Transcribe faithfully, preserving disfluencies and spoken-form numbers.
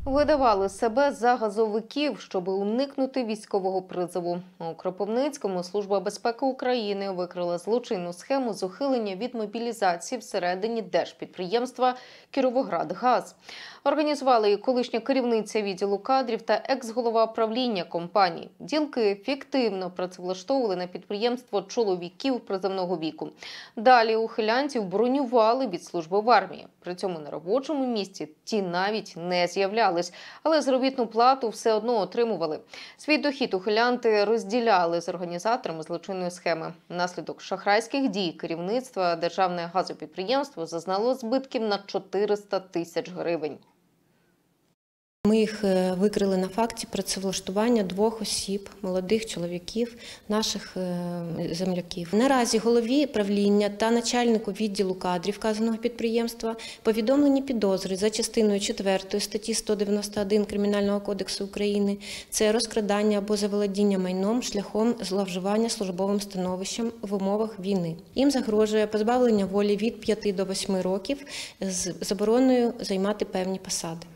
Видавали себе за газовиків, щоб уникнути військового призову. У Кропивницькому Служба безпеки України викрила злочинну схему з ухилення від мобілізації всередині держпідприємства «Кіровоградгаз». Організували її колишня керівниця відділу кадрів та екс-голова правління компанії. Ділки фіктивно працевлаштовували на підприємство чоловіків призовного віку. Далі ухилянтів бронювали від служби в армії. При цьому на робочому місці ті навіть не з'являлись, але заробітну плату все одно отримували. Свій дохід ухилянти розділяли з організаторами злочинної схеми. Внаслідок шахрайських дій керівництва державне газопідприємство зазнало збитків на чотириста тисяч гривень. Ми їх викрили на факті працевлаштування двох осіб, молодих чоловіків, наших земляків. Наразі голові правління та начальнику відділу кадрів вказаного підприємства повідомлені підозри за частиною четвертої статті сто дев'яносто один Кримінального кодексу України. Це розкрадання або заволодіння майном шляхом зловживання службовим становищем в умовах війни. Їм загрожує позбавлення волі від п'яти до восьми років з забороною займати певні посади.